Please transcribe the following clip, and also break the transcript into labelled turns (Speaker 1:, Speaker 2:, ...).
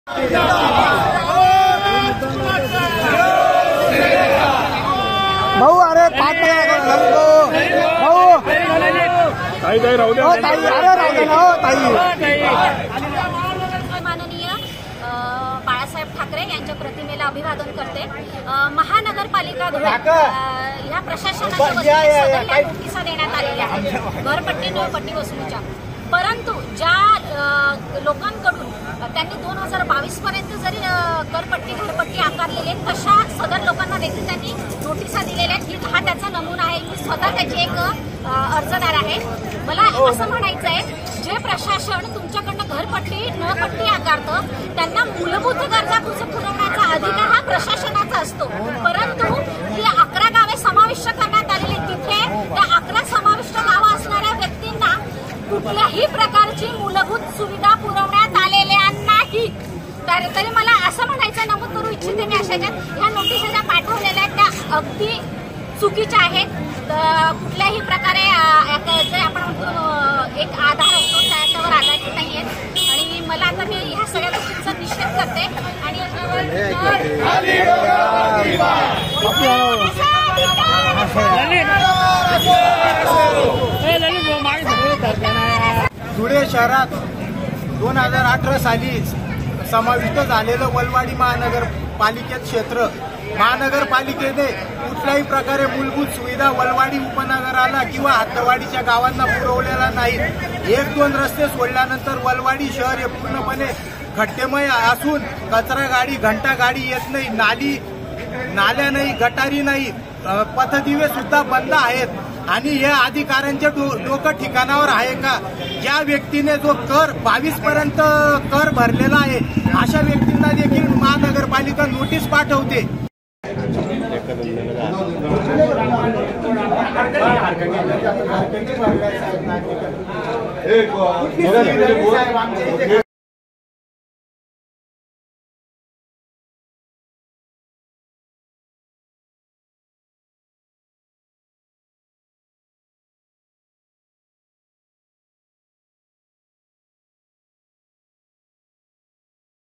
Speaker 1: भाऊ अरे पाच भाऊ ताई राहू दे ताई अरे राहू दे ना ताई।
Speaker 2: माननीय बाळासाहेब ठाकरे यांच्या प्रतिमेला अभिवादन करते। महानगरपालिका ह्या प्रशासनाच्या नोटिसा देण्यात आलेल्या आहेत घरपट्टी नळपट्टी वसुलीच्या, परंतु ज्या लोकांकडून त्यांनी 2022 पर्यंत जरी करपट्टी घरपट्टी आकारलेले तशा सदर लोकांना देखील त्यांनी नोटिसा दिलेल्या आहेत। हा त्याचा नमुना आहे। मी स्वतः त्याची एक अर्जदार आहे। मला असं म्हणायचं आहे, जे प्रशासन तुमच्याकडनं घरपट्टी नळपट्टी आकारतं त्यांना मूलभूत गरजा पुरवण्याचा अधिकार हा प्रशासनाचा असतो, परंतु जी 11 गावे समाविष्ट करण्यात आलेली तिथे त्या 11 समाविष्ट गावं असणाऱ्या व्यक्तींना कुठल्याही प्रकारची मूलभूत सुविधा पुरवण्यात आलेल्या नाही। तरी मला असं म्हणायचं नमूद करू इच्छिते मी अशा ह्या नोटिसा ज्या पाठवलेल्या आहेत त्या अगदी चुकीच्या आहेत। कुठल्याही प्रकारे जे आपण एक आधार असतो त्याच्यावर आधारित नाही आहेत आणि मला आता मी ह्या सगळ्या गोष्टींचा निषेध करते आणि
Speaker 1: धुळे शहरात 2018 साली समाविष्ट झालेलं वलवाडी महानगरपालिकेत क्षेत्र, महानगरपालिकेने कुठल्याही प्रकारे मूलभूत सुविधा वलवाडी उपनगराला किंवा हद्दवाडीच्या गावांना पुरवलेला नाही। 1-2 रस्ते सोडल्यानंतर वलवाडी शहर हे पूर्णपणे खड्डेमय असून कचरा गाडी घंटा गाडी येत नाही, नाल्या नाही, गटारी नाही, पथदिवे सुद्धा बंद आहेत आणि या अधिकाऱ्यांचे डोकं ठिकाणावर आहे का? ज्या व्यक्तीने जो कर 22 पर्यंत कर भरलेला आहे अशा व्यक्तींना देखील महानगरपालिका नोटीस पाठवते।